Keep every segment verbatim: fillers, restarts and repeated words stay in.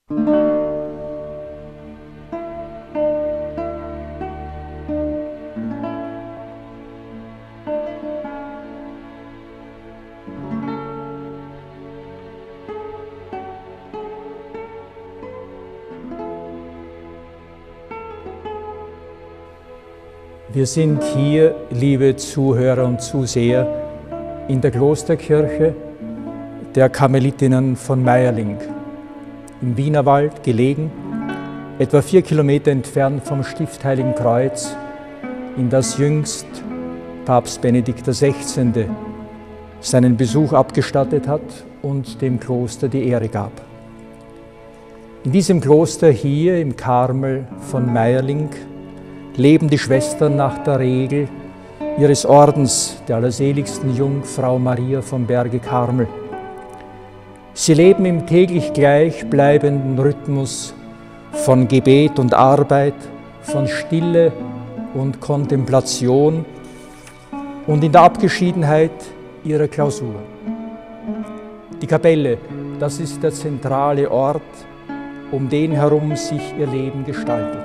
Wir sind hier, liebe Zuhörer und Zuseher, in der Klosterkirche der Karmelitinnen von Mayerling, im Wienerwald gelegen, etwa vier Kilometer entfernt vom Stift Heiligen Kreuz, in das jüngst Papst Benedikt der Sechzehnte seinen Besuch abgestattet hat und dem Kloster die Ehre gab. In diesem Kloster hier im Karmel von Mayerling leben die Schwestern nach der Regel ihres Ordens der allerseligsten Jungfrau Maria vom Berge Karmel. Sie leben im täglich gleichbleibenden Rhythmus von Gebet und Arbeit, von Stille und Kontemplation und in der Abgeschiedenheit ihrer Klausur. Die Kapelle, das ist der zentrale Ort, um den herum sich ihr Leben gestaltet.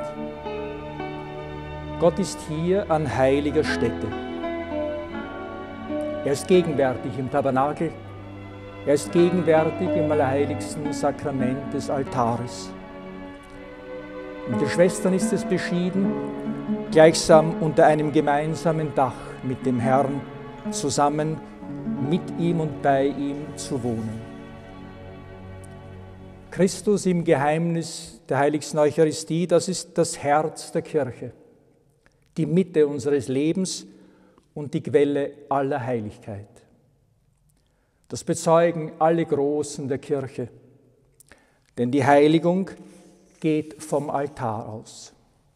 Gott ist hier an heiliger Stätte. Er ist gegenwärtig im Tabernakel, er ist gegenwärtig im allerheiligsten Sakrament des Altares. Und den Schwestern ist es beschieden, gleichsam unter einem gemeinsamen Dach mit dem Herrn zusammen mit ihm und bei ihm zu wohnen. Christus im Geheimnis der heiligsten Eucharistie, das ist das Herz der Kirche, die Mitte unseres Lebens und die Quelle aller Heiligkeit. Das bezeugen alle Großen der Kirche, denn die Heiligung geht vom Altar aus.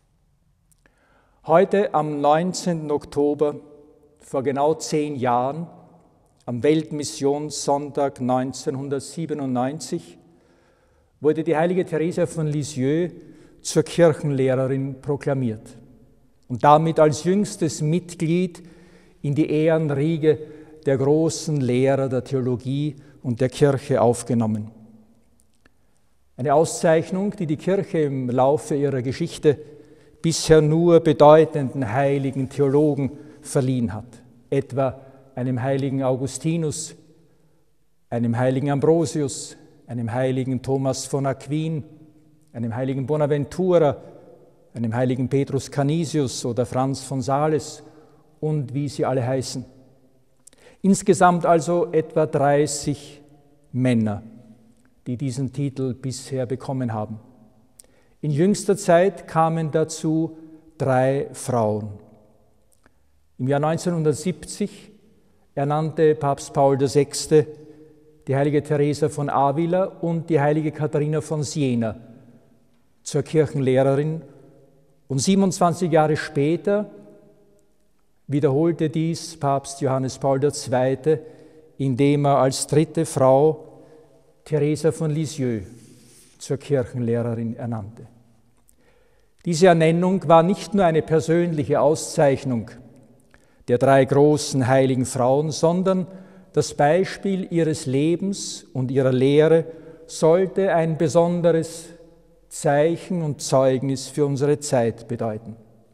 Heute, am neunzehnten Oktober, vor genau zehn Jahren, am Weltmissionssonntag neunzehnhundertsiebenundneunzig, wurde die heilige Theresia von Lisieux zur Kirchenlehrerin proklamiert und damit als jüngstes Mitglied in die Ehrenriege der großen Lehrer der Theologie und der Kirche aufgenommen. Eine Auszeichnung, die die Kirche im Laufe ihrer Geschichte bisher nur bedeutenden heiligen Theologen verliehen hat, etwa einem heiligen Augustinus, einem heiligen Ambrosius, einem heiligen Thomas von Aquin, einem heiligen Bonaventura, einem heiligen Petrus Canisius oder Franz von Sales und wie sie alle heißen. Insgesamt also etwa dreißig Männer, die diesen Titel bisher bekommen haben. In jüngster Zeit kamen dazu drei Frauen. Im Jahr neunzehnhundertsiebzig ernannte Papst Paul der Sechste die heilige Teresa von Avila und die heilige Katharina von Siena zur Kirchenlehrerin. Und siebenundzwanzig Jahre später wiederholte dies Papst Johannes Paul der Zweite, indem er als dritte Frau Teresa von Lisieux zur Kirchenlehrerin ernannte. Diese Ernennung war nicht nur eine persönliche Auszeichnung der drei großen heiligen Frauen, sondern das Beispiel ihres Lebens und ihrer Lehre sollte ein besonderes Zeichen und Zeugnis für unsere Zeit bedeuten.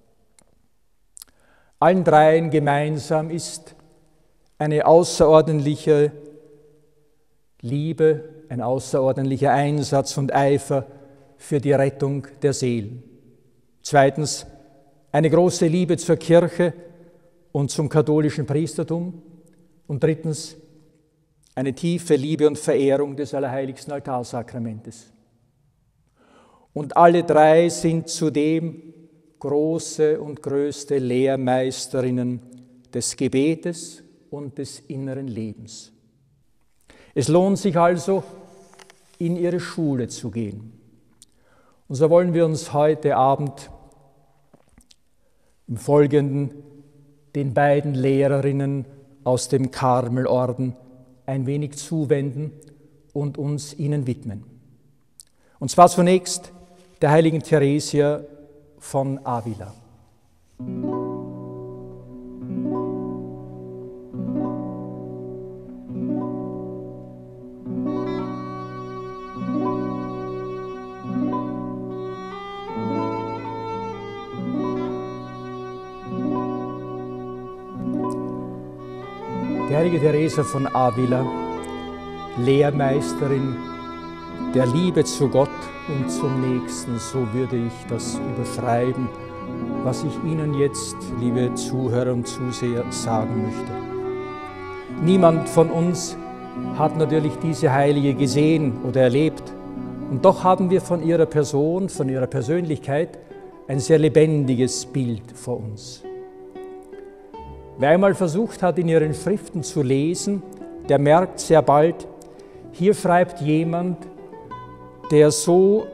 Allen dreien gemeinsam ist eine außerordentliche Liebe, ein außerordentlicher Einsatz und Eifer für die Rettung der Seelen. Zweitens, eine große Liebe zur Kirche und zum katholischen Priestertum. Und drittens, eine tiefe Liebe und Verehrung des allerheiligsten Altarsakramentes. Und alle drei sind zudem große und größte Lehrmeisterinnen des Gebetes und des inneren Lebens. Es lohnt sich also, in ihre Schule zu gehen. Und so wollen wir uns heute Abend im Folgenden den beiden Lehrerinnen aus dem Karmelorden ein wenig zuwenden und uns ihnen widmen. Und zwar zunächst der heiligen Theresia von Avila. Die heilige Teresa von Avila, Lehrmeisterin der Liebe zu Gott und zum Nächsten, so würde ich das überschreiben, was ich Ihnen jetzt, liebe Zuhörer und Zuseher, sagen möchte. Niemand von uns hat natürlich diese Heilige gesehen oder erlebt, und doch haben wir von ihrer Person, von ihrer Persönlichkeit ein sehr lebendiges Bild vor uns. Wer einmal versucht hat, in ihren Schriften zu lesen, der merkt sehr bald, hier schreibt jemand, der so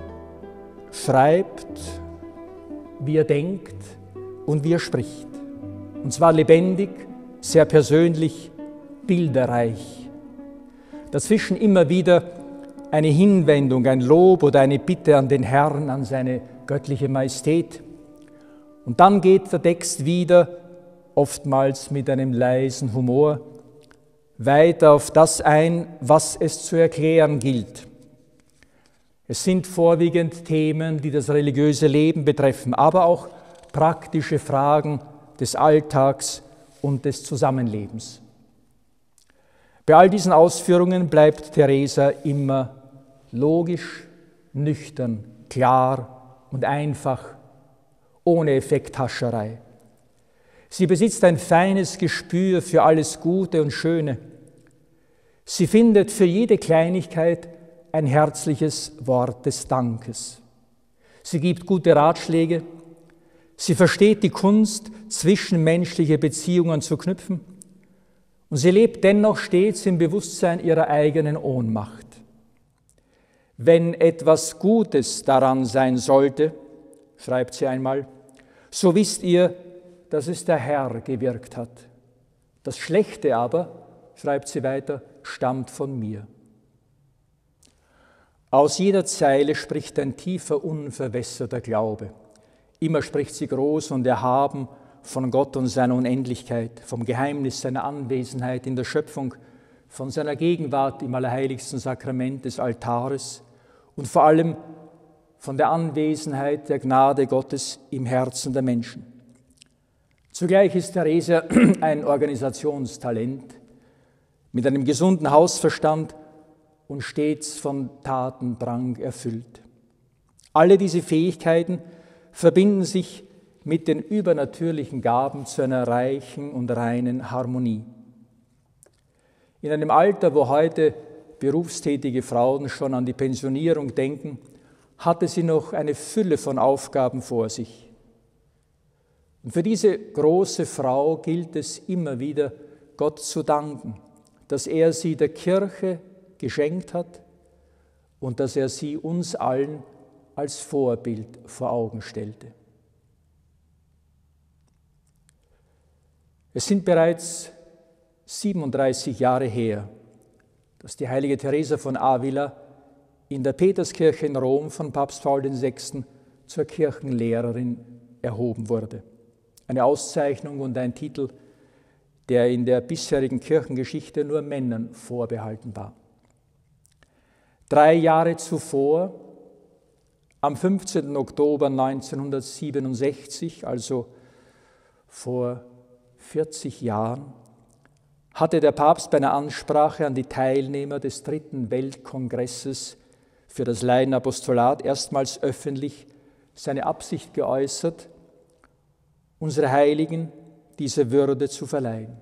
schreibt, wie er denkt und wie er spricht. Und zwar lebendig, sehr persönlich, bilderreich. Dazwischen immer wieder eine Hinwendung, ein Lob oder eine Bitte an den Herrn, an seine göttliche Majestät. Und dann geht der Text wieder, oftmals mit einem leisen Humor, weiter auf das ein, was es zu erklären gilt. Es sind vorwiegend Themen, die das religiöse Leben betreffen, aber auch praktische Fragen des Alltags und des Zusammenlebens. Bei all diesen Ausführungen bleibt Teresa immer logisch, nüchtern, klar und einfach, ohne Effekthascherei. Sie besitzt ein feines Gespür für alles Gute und Schöne. Sie findet für jede Kleinigkeit ein herzliches Wort des Dankes. Sie gibt gute Ratschläge. Sie versteht die Kunst, zwischenmenschliche Beziehungen zu knüpfen. Und sie lebt dennoch stets im Bewusstsein ihrer eigenen Ohnmacht. Wenn etwas Gutes daran sein sollte, schreibt sie einmal, so wisst ihr, dass es der Herr gewirkt hat. Das Schlechte aber, schreibt sie weiter, stammt von mir. Aus jeder Zeile spricht ein tiefer, unverwässerter Glaube. Immer spricht sie groß und erhaben von Gott und seiner Unendlichkeit, vom Geheimnis seiner Anwesenheit in der Schöpfung, von seiner Gegenwart im allerheiligsten Sakrament des Altares und vor allem von der Anwesenheit der Gnade Gottes im Herzen der Menschen. Zugleich ist Teresa ein Organisationstalent mit einem gesunden Hausverstand und stets von Tatendrang erfüllt. Alle diese Fähigkeiten verbinden sich mit den übernatürlichen Gaben zu einer reichen und reinen Harmonie. In einem Alter, wo heute berufstätige Frauen schon an die Pensionierung denken, hatte sie noch eine Fülle von Aufgaben vor sich. Und für diese große Frau gilt es immer wieder, Gott zu danken, dass er sie der Kirche geschenkt hat und dass er sie uns allen als Vorbild vor Augen stellte. Es sind bereits siebenunddreißig Jahre her, dass die heilige Teresa von Avila in der Peterskirche in Rom von Papst Paul der Sechste zur Kirchenlehrerin erhoben wurde. Eine Auszeichnung und ein Titel, der in der bisherigen Kirchengeschichte nur Männern vorbehalten war. Drei Jahre zuvor, am fünfzehnten Oktober neunzehnhundertsiebenundsechzig, also vor vierzig Jahren, hatte der Papst bei einer Ansprache an die Teilnehmer des dritten Weltkongresses für das Laienapostolat erstmals öffentlich seine Absicht geäußert, unsere Heiligen diese Würde zu verleihen.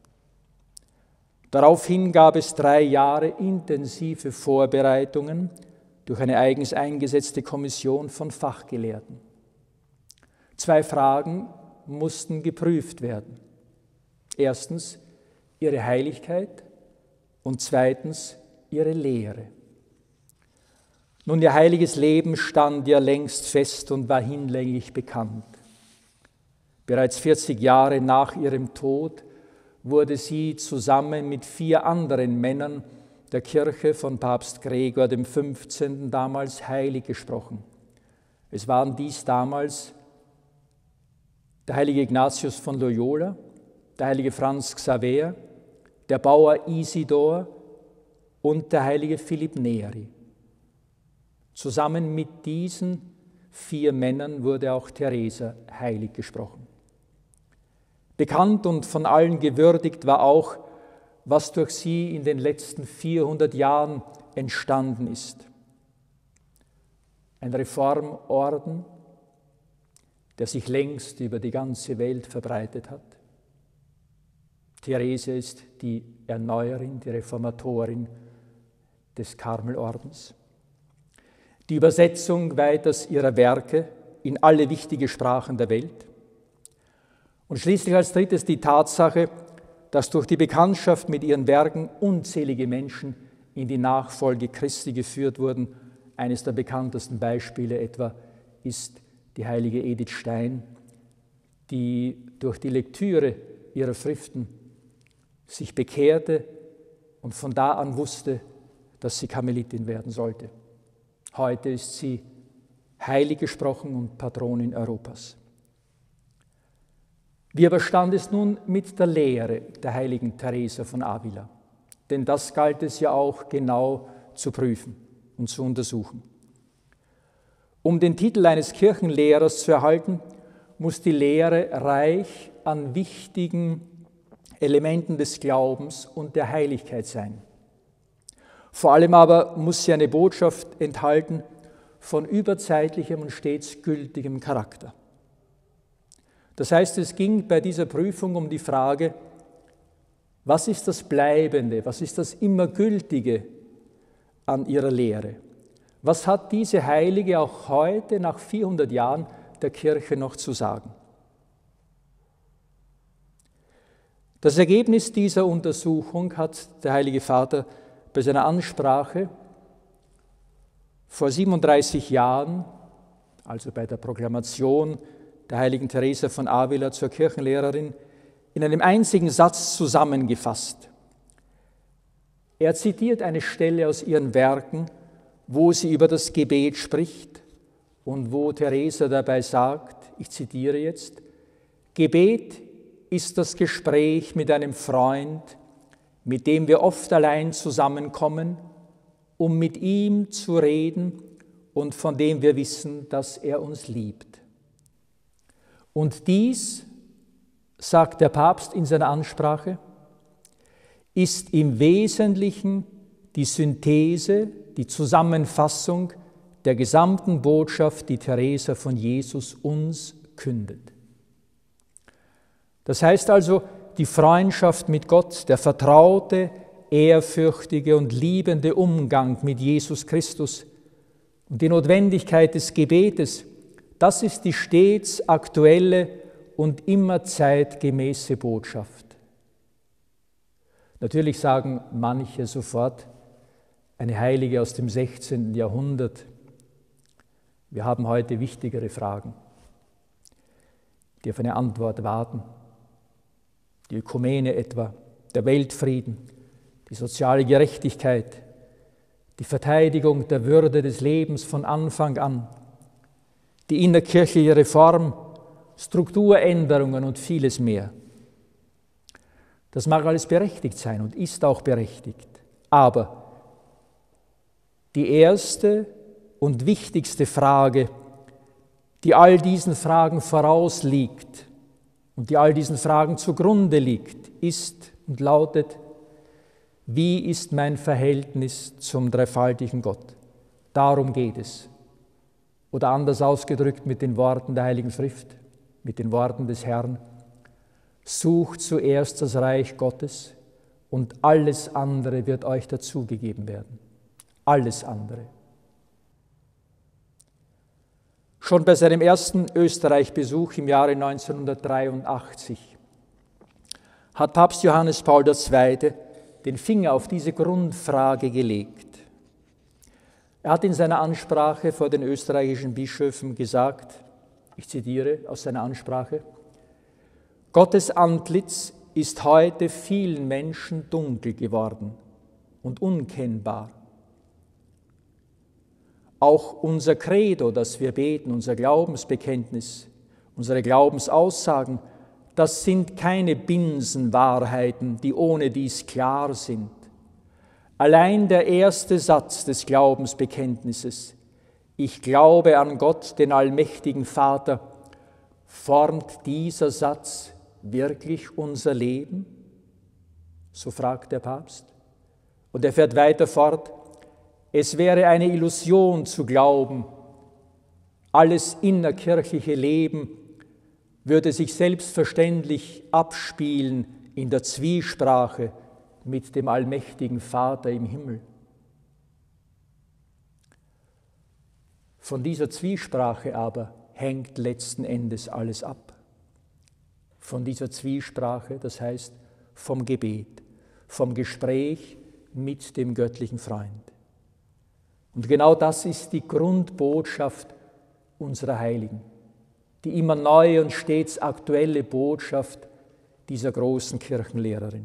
Daraufhin gab es drei Jahre intensive Vorbereitungen durch eine eigens eingesetzte Kommission von Fachgelehrten. Zwei Fragen mussten geprüft werden. Erstens ihre Heiligkeit und zweitens ihre Lehre. Nun, ihr heiliges Leben stand ja längst fest und war hinlänglich bekannt. Bereits vierzig Jahre nach ihrem Tod wurde sie zusammen mit vier anderen Männern der Kirche von Papst Gregor dem Fünfzehnten damals heilig gesprochen. Es waren dies damals der heilige Ignatius von Loyola, der heilige Franz Xaver, der Bauer Isidor und der heilige Philipp Neri. Zusammen mit diesen vier Männern wurde auch Teresa heilig gesprochen. Bekannt und von allen gewürdigt war auch was durch sie in den letzten vierhundert Jahren entstanden ist. Ein Reformorden, der sich längst über die ganze Welt verbreitet hat. Therese ist die Erneuerin, die Reformatorin des Karmelordens. Die Übersetzung weiters ihrer Werke in alle wichtigen Sprachen der Welt. Und schließlich als drittes die Tatsache, dass durch die Bekanntschaft mit ihren Werken unzählige Menschen in die Nachfolge Christi geführt wurden. Eines der bekanntesten Beispiele etwa ist die heilige Edith Stein, die durch die Lektüre ihrer Schriften sich bekehrte und von da an wusste, dass sie Karmelitin werden sollte. Heute ist sie heilig gesprochen und Patronin Europas. Wie aber stand es nun mit der Lehre der heiligen Teresa von Avila? Denn das galt es ja auch genau zu prüfen und zu untersuchen. Um den Titel eines Kirchenlehrers zu erhalten, muss die Lehre reich an wichtigen Elementen des Glaubens und der Heiligkeit sein. Vor allem aber muss sie eine Botschaft enthalten von überzeitlichem und stets gültigem Charakter. Das heißt, es ging bei dieser Prüfung um die Frage, was ist das Bleibende, was ist das Immergültige an ihrer Lehre? Was hat diese Heilige auch heute, nach vierhundert Jahren der Kirche, noch zu sagen? Das Ergebnis dieser Untersuchung hat der Heilige Vater bei seiner Ansprache vor siebenunddreißig Jahren, also bei der Proklamation der heiligen Teresa von Avila zur Kirchenlehrerin, in einem einzigen Satz zusammengefasst. Er zitiert eine Stelle aus ihren Werken, wo sie über das Gebet spricht und wo Teresa dabei sagt, ich zitiere jetzt, Gebet ist das Gespräch mit einem Freund, mit dem wir oft allein zusammenkommen, um mit ihm zu reden und von dem wir wissen, dass er uns liebt. Und dies, sagt der Papst in seiner Ansprache, ist im Wesentlichen die Synthese, die Zusammenfassung der gesamten Botschaft, die Teresa von Jesus uns kündet. Das heißt also, die Freundschaft mit Gott, der vertraute, ehrfürchtige und liebende Umgang mit Jesus Christus und die Notwendigkeit des Gebetes, das ist die stets aktuelle und immer zeitgemäße Botschaft. Natürlich sagen manche sofort, eine Heilige aus dem sechzehnten Jahrhundert, wir haben heute wichtigere Fragen, die auf eine Antwort warten. Die Ökumene etwa, der Weltfrieden, die soziale Gerechtigkeit, die Verteidigung der Würde des Lebens von Anfang an, die innerkirchliche Reform, Strukturänderungen und vieles mehr. Das mag alles berechtigt sein und ist auch berechtigt, aber die erste und wichtigste Frage, die all diesen Fragen vorausliegt und die all diesen Fragen zugrunde liegt, ist und lautet, wie ist mein Verhältnis zum dreifaltigen Gott? Darum geht es. Oder anders ausgedrückt mit den Worten der Heiligen Schrift, mit den Worten des Herrn, sucht zuerst das Reich Gottes und alles andere wird euch dazugegeben werden. Alles andere. Schon bei seinem ersten Österreich-Besuch im Jahre neunzehnhundertdreiundachtzig hat Papst Johannes Paul der Zweite den Finger auf diese Grundfrage gelegt. Er hat in seiner Ansprache vor den österreichischen Bischöfen gesagt, ich zitiere aus seiner Ansprache, Gottes Antlitz ist heute vielen Menschen dunkel geworden und unkennbar. Auch unser Credo, das wir beten, unser Glaubensbekenntnis, unsere Glaubensaussagen, das sind keine Binsenwahrheiten, die ohne dies klar sind. Allein der erste Satz des Glaubensbekenntnisses, ich glaube an Gott, den allmächtigen Vater, formt dieser Satz wirklich unser Leben? So fragt der Papst. Und er fährt weiter fort, es wäre eine Illusion zu glauben, alles innerkirchliche Leben würde sich selbstverständlich abspielen in der Zwiesprache mit dem allmächtigen Vater im Himmel. Von dieser Zwiesprache aber hängt letzten Endes alles ab. Von dieser Zwiesprache, das heißt vom Gebet, vom Gespräch mit dem göttlichen Freund. Und genau das ist die Grundbotschaft unserer Heiligen, die immer neue und stets aktuelle Botschaft dieser großen Kirchenlehrerin.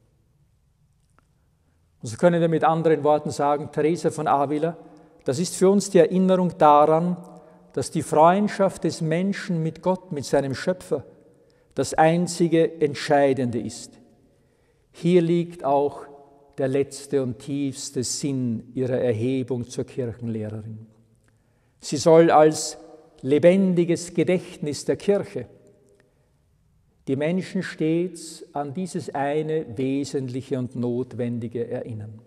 Und so können wir mit anderen Worten sagen, Teresa von Avila, das ist für uns die Erinnerung daran, dass die Freundschaft des Menschen mit Gott, mit seinem Schöpfer, das einzige Entscheidende ist. Hier liegt auch der letzte und tiefste Sinn ihrer Erhebung zur Kirchenlehrerin. Sie soll als lebendiges Gedächtnis der Kirche die Menschen stets an dieses eine Wesentliche und Notwendige erinnern.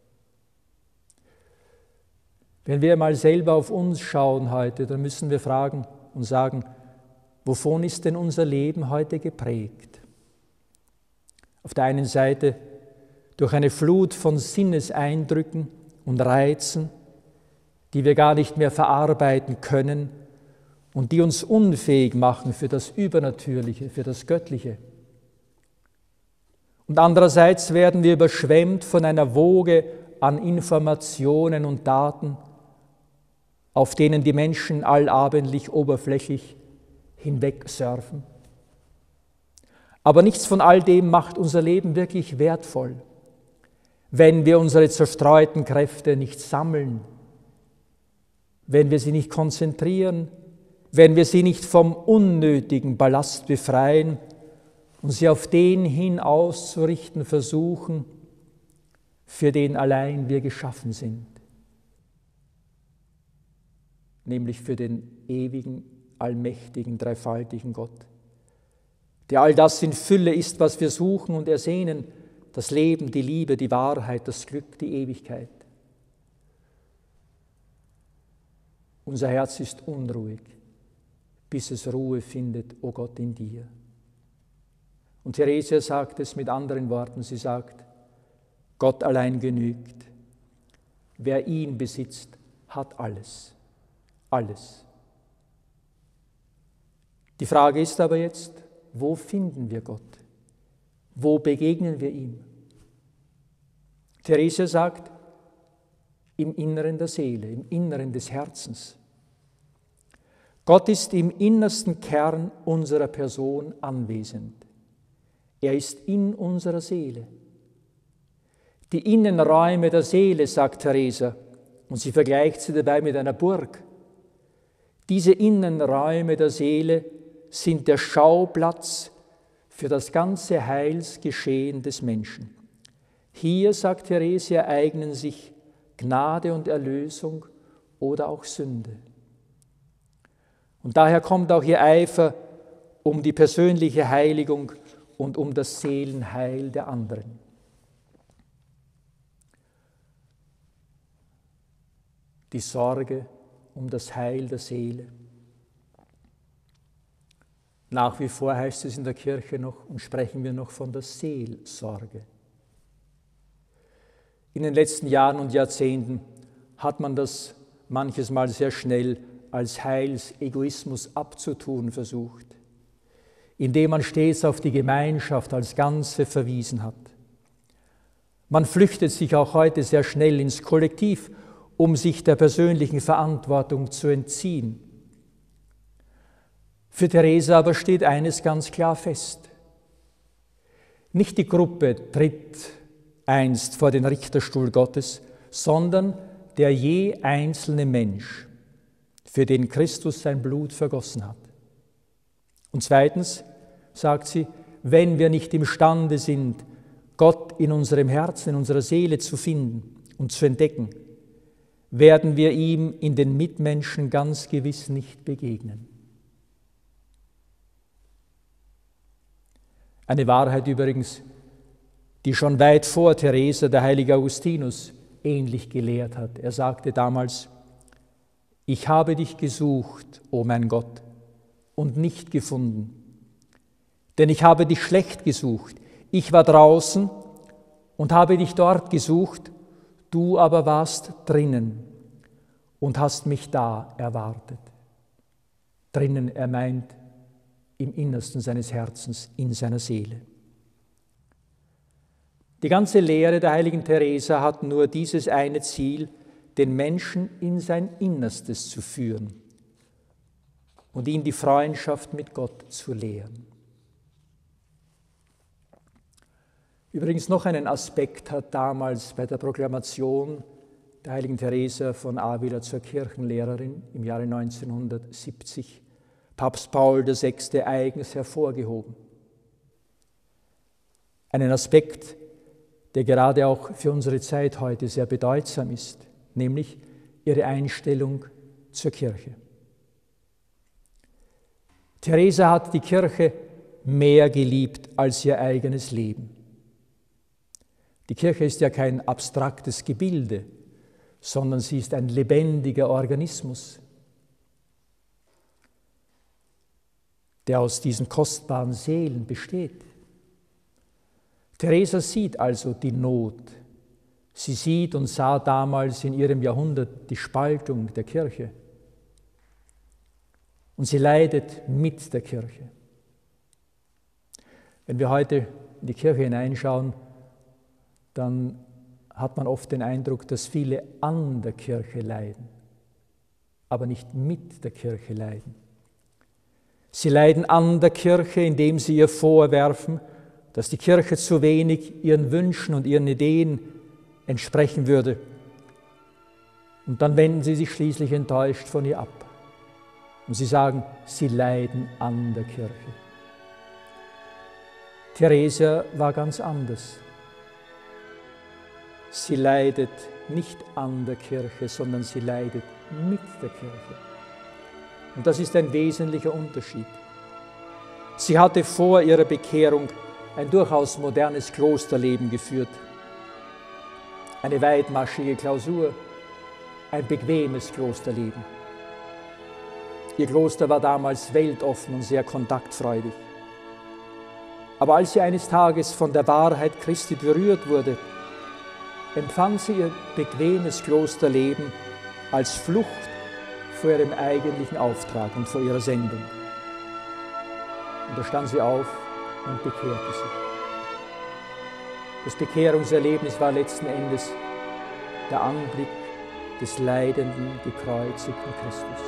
Wenn wir mal selber auf uns schauen heute, dann müssen wir fragen und sagen, wovon ist denn unser Leben heute geprägt? Auf der einen Seite durch eine Flut von Sinneseindrücken und Reizen, die wir gar nicht mehr verarbeiten können und die uns unfähig machen für das Übernatürliche, für das Göttliche. Und andererseits werden wir überschwemmt von einer Woge an Informationen und Daten, auf denen die Menschen allabendlich oberflächlich hinweg surfen. Aber nichts von all dem macht unser Leben wirklich wertvoll, wenn wir unsere zerstreuten Kräfte nicht sammeln, wenn wir sie nicht konzentrieren, wenn wir sie nicht vom unnötigen Ballast befreien und sie auf den hin auszurichten versuchen, für den allein wir geschaffen sind, nämlich für den ewigen, allmächtigen, dreifaltigen Gott, der all das in Fülle ist, was wir suchen und ersehnen, das Leben, die Liebe, die Wahrheit, das Glück, die Ewigkeit. Unser Herz ist unruhig, bis es Ruhe findet, o Gott, in dir. Und Theresia sagt es mit anderen Worten, sie sagt, Gott allein genügt. Wer ihn besitzt, hat alles. Alles. Die Frage ist aber jetzt, wo finden wir Gott? Wo begegnen wir ihm? Theresia sagt, im Inneren der Seele, im Inneren des Herzens. Gott ist im innersten Kern unserer Person anwesend. Er ist in unserer Seele. Die Innenräume der Seele, sagt Teresa, und sie vergleicht sie dabei mit einer Burg. Diese Innenräume der Seele sind der Schauplatz für das ganze Heilsgeschehen des Menschen. Hier, sagt Theresia, ereignen sich Gnade und Erlösung oder auch Sünde. Und daher kommt auch ihr Eifer um die persönliche Heiligung und um das Seelenheil der anderen. Die Sorge um das Heil der Seele. Nach wie vor heißt es in der Kirche noch und sprechen wir noch von der Seelsorge. In den letzten Jahren und Jahrzehnten hat man das manches Mal sehr schnell als Heilsegoismus abzutun versucht, indem man stets auf die Gemeinschaft als Ganze verwiesen hat. Man flüchtet sich auch heute sehr schnell ins Kollektiv, um sich der persönlichen Verantwortung zu entziehen. Für Teresa aber steht eines ganz klar fest. Nicht die Gruppe tritt einst vor den Richterstuhl Gottes, sondern der je einzelne Mensch, für den Christus sein Blut vergossen hat. Und zweitens sagt sie, wenn wir nicht imstande sind, Gott in unserem Herzen, in unserer Seele zu finden und zu entdecken, werden wir ihm in den Mitmenschen ganz gewiss nicht begegnen. Eine Wahrheit übrigens, die schon weit vor Theresa der heilige Augustinus ähnlich gelehrt hat. Er sagte damals: Ich habe dich gesucht, o mein Gott, und nicht gefunden. Denn ich habe dich schlecht gesucht. Ich war draußen und habe dich dort gesucht, du aber warst drinnen und hast mich da erwartet. Drinnen, er meint im Innersten seines Herzens, in seiner Seele. Die ganze Lehre der heiligen Theresa hat nur dieses eine Ziel, den Menschen in sein Innerstes zu führen und ihn die Freundschaft mit Gott zu lehren. Übrigens noch einen Aspekt hat damals bei der Proklamation der heiligen Theresa von Avila zur Kirchenlehrerin im Jahre neunzehnhundertsiebzig Papst Paul der Sechste eigens hervorgehoben. Einen Aspekt, der gerade auch für unsere Zeit heute sehr bedeutsam ist, nämlich ihre Einstellung zur Kirche. Theresa hat die Kirche mehr geliebt als ihr eigenes Leben. Die Kirche ist ja kein abstraktes Gebilde, sondern sie ist ein lebendiger Organismus, der aus diesen kostbaren Seelen besteht. Theresa sieht also die Not. Sie sieht und sah damals in ihrem Jahrhundert die Spaltung der Kirche. Und sie leidet mit der Kirche. Wenn wir heute in die Kirche hineinschauen, dann hat man oft den Eindruck, dass viele an der Kirche leiden, aber nicht mit der Kirche leiden. Sie leiden an der Kirche, indem sie ihr vorwerfen, dass die Kirche zu wenig ihren Wünschen und ihren Ideen entsprechen würde. Und dann wenden sie sich schließlich enttäuscht von ihr ab. Und sie sagen, sie leiden an der Kirche. Theresa war ganz anders. Sie leidet nicht an der Kirche, sondern sie leidet mit der Kirche. Und das ist ein wesentlicher Unterschied. Sie hatte vor ihrer Bekehrung ein durchaus modernes Klosterleben geführt. Eine weitmaschige Klausur, ein bequemes Klosterleben. Ihr Kloster war damals weltoffen und sehr kontaktfreudig. Aber als sie eines Tages von der Wahrheit Christi berührt wurde, empfand sie ihr bequemes Klosterleben als Flucht vor ihrem eigentlichen Auftrag und vor ihrer Sendung. Und da stand sie auf und bekehrte sich. Das Bekehrungserlebnis war letzten Endes der Anblick des leidenden, gekreuzigten Christus.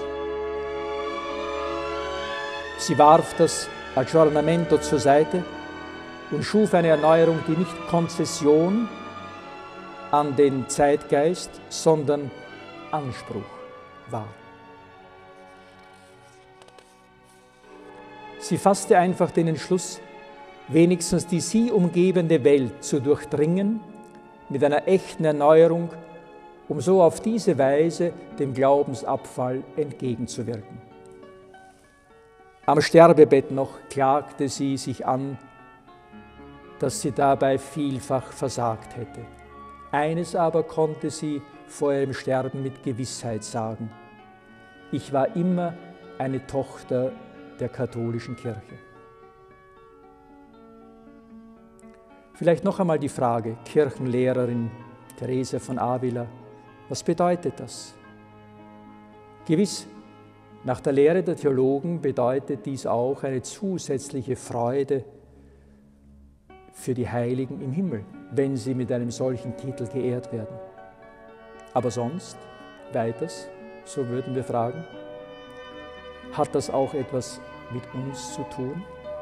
Sie warf das Aggiornamento zur Seite und schuf eine Erneuerung, die nicht Konzession an den Zeitgeist, sondern Anspruch war. Sie fasste einfach den Entschluss, wenigstens die sie umgebende Welt zu durchdringen mit einer echten Erneuerung, um so auf diese Weise dem Glaubensabfall entgegenzuwirken. Am Sterbebett noch klagte sie sich an, dass sie dabei vielfach versagt hätte. Eines aber konnte sie vor ihrem Sterben mit Gewissheit sagen: Ich war immer eine Tochter der katholischen Kirche. Vielleicht noch einmal die Frage, Kirchenlehrerin Theresa von Avila, was bedeutet das? Gewiss, nach der Lehre der Theologen bedeutet dies auch eine zusätzliche Freude für die Heiligen im Himmel, wenn sie mit einem solchen Titel geehrt werden. Aber sonst, weiters, so würden wir fragen, hat das auch etwas mit uns zu tun?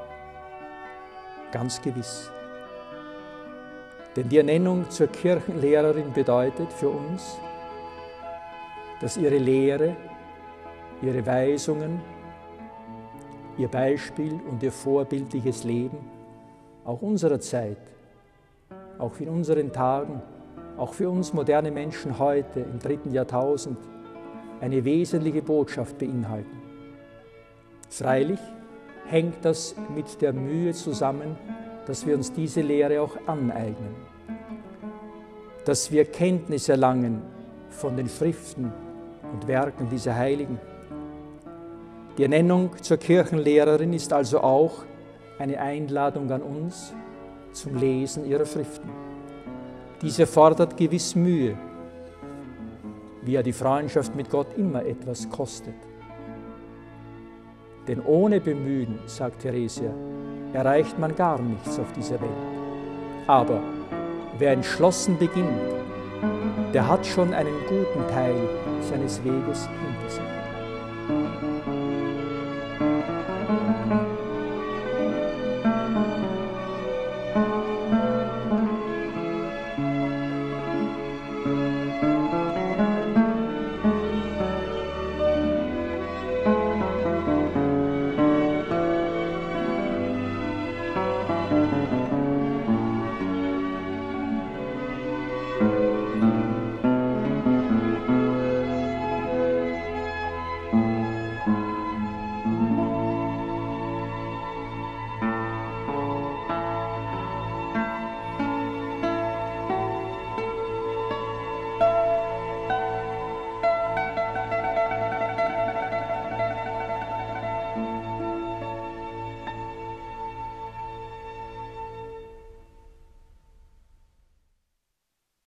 Ganz gewiss. Denn die Ernennung zur Kirchenlehrerin bedeutet für uns, dass ihre Lehre, ihre Weisungen, ihr Beispiel und ihr vorbildliches Leben auch unserer Zeit, auch in unseren Tagen, auch für uns moderne Menschen heute im dritten Jahrtausend eine wesentliche Botschaft beinhalten. Freilich hängt das mit der Mühe zusammen, dass wir uns diese Lehre auch aneignen, dass wir Kenntnis erlangen von den Schriften und Werken dieser Heiligen. Die Ernennung zur Kirchenlehrerin ist also auch eine Einladung an uns zum Lesen ihrer Schriften. Dies erfordert gewiss Mühe, wie ja die Freundschaft mit Gott immer etwas kostet. Denn ohne Bemühen, sagt Theresia, erreicht man gar nichts auf dieser Welt. Aber wer entschlossen beginnt, der hat schon einen guten Teil seines Weges hinter sich.